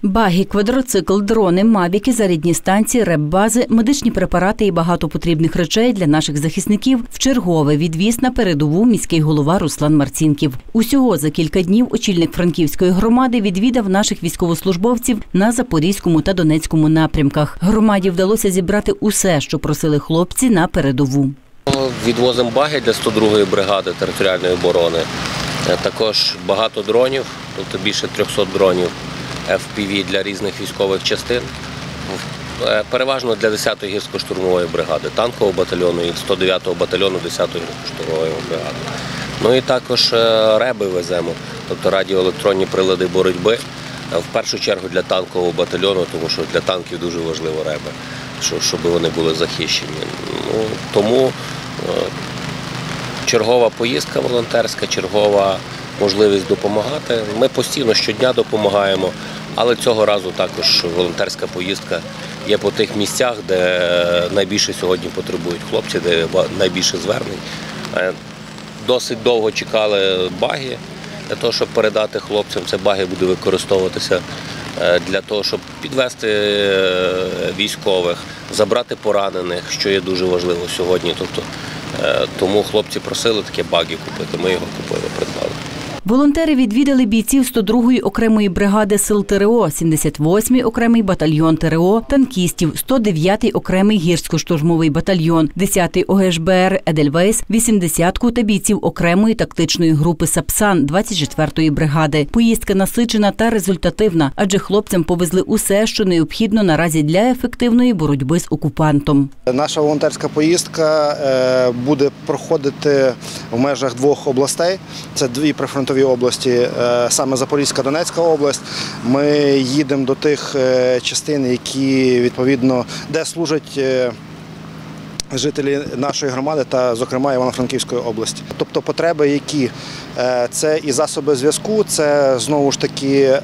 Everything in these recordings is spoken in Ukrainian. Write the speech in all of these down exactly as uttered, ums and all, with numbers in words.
Баги, квадроцикл, дрони, мавіки, зарядні станції, реп-бази, медичні препарати і багато потрібних речей для наших захисників вчергове відвіз на передову міський голова Руслан Марцінків. Усього за кілька днів очільник Франківської громади відвідав наших військовослужбовців на Запорізькому та Донецькому напрямках. Громаді вдалося зібрати усе, що просили хлопці на передову. Відвозимо баги для сто другої бригади територіальної оборони. Також багато дронів, тобто більше трьохсот дронів еф пі ві для різних військових частин. Переважно для десятої гірсько-штурмової бригади, танкового батальйону і сто дев'ятого батальйону десятої гірсько-штурмової бригади. Ну і також реби веземо, тобто радіоелектронні прилади боротьби. В першу чергу для танкового батальйону, тому що для танків дуже важливо реби, щоб вони були захищені. Ну, тому чергова поїздка волонтерська, чергова можливість допомагати. Ми постійно щодня допомагаємо, але цього разу також волонтерська поїздка є по тих місцях, де найбільше сьогодні потребують хлопці, де найбільше звернень. Досить довго чекали баги для того, щоб передати хлопцям. Це баги буде використовуватися для того, щоб підвести військових, забрати поранених, що є дуже важливо сьогодні. Тобто, тому хлопці просили такі баги купити, ми його купили, придбали. Волонтери відвідали бійців сто другої окремої бригади сил те ер о, сімдесят восьмий окремий батальйон те ер о, танкістів, сто дев'ятий окремий гірсько-штурмовий батальйон, десятий о ге еш бе ер «Едельвейс», вісімдесятку та бійців окремої тактичної групи «Сапсан» двадцять четвертої бригади. Поїздка насичена та результативна, адже хлопцям повезли усе, що необхідно наразі для ефективної боротьби з окупантом. Наша волонтерська поїздка буде проходити в межах двох областей. Це дві прифронтові області, саме Запорізька, Донецька область. Ми їдемо до тих частин, які відповідно, де служать жителі нашої громади та, зокрема, Івано-Франківської області. Тобто потреби, які це і засоби зв'язку, це знову ж таки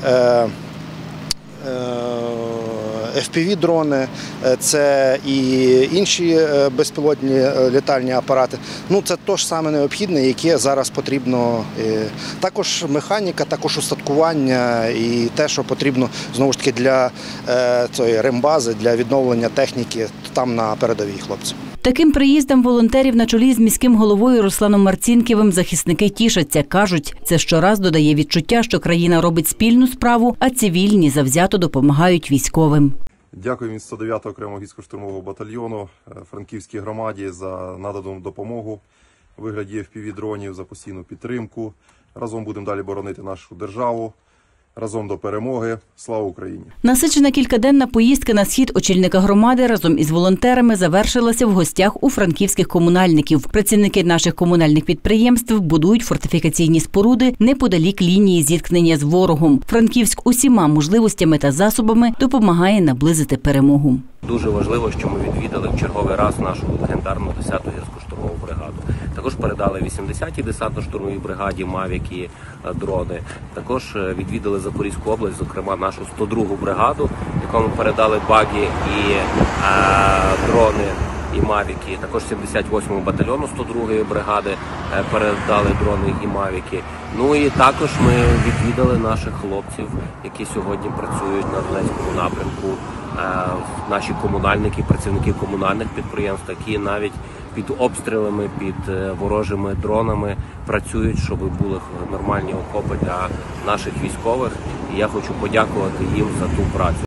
еф пі ві-дрони, це і інші безпілотні літальні апарати. Ну, це те ж саме необхідне, яке зараз потрібно. Також механіка, також устаткування і те, що потрібно, знову ж таки, для цієї рембази, для відновлення техніки там на передовій хлопці. Таким приїздом волонтерів на чолі з міським головою Русланом Марцінківим захисники тішаться. Кажуть, це щораз додає відчуття, що країна робить спільну справу, а цивільні завзято допомагають військовим. Дякую від сто дев'ятого окремого гірсько-штурмового батальйону Франківській громаді за надану допомогу у вигляді еф пі ві-дронів, за постійну підтримку. Разом будемо далі боронити нашу державу. Разом до перемоги. Слава Україні! Насичена кількаденна поїздка на схід очільника громади разом із волонтерами завершилася в гостях у франківських комунальників. Працівники наших комунальних підприємств будують фортифікаційні споруди неподалік лінії зіткнення з ворогом. Франківськ усіма можливостями та засобами допомагає наблизити перемогу. Дуже важливо, що ми відвідали в черговий раз нашу легендарну десяту гірсько-штурмову бригаду. Також передали вісімдесятій десантно-штурмовій бригаді мавіки, дрони. Також відвідали Запорізьку область, зокрема нашу сто другу бригаду, якому передали баги і е, дрони і мавіки. Також сімдесят восьмому батальйону сто другої бригади передали дрони і мавіки. Ну і також ми відвідали наших хлопців, які сьогодні працюють на Донецькому напрямку. Наші комунальники, працівники комунальних підприємств, які навіть під обстрілами, під ворожими дронами працюють, щоб були нормальні окопи для наших військових. І я хочу подякувати їм за ту працю.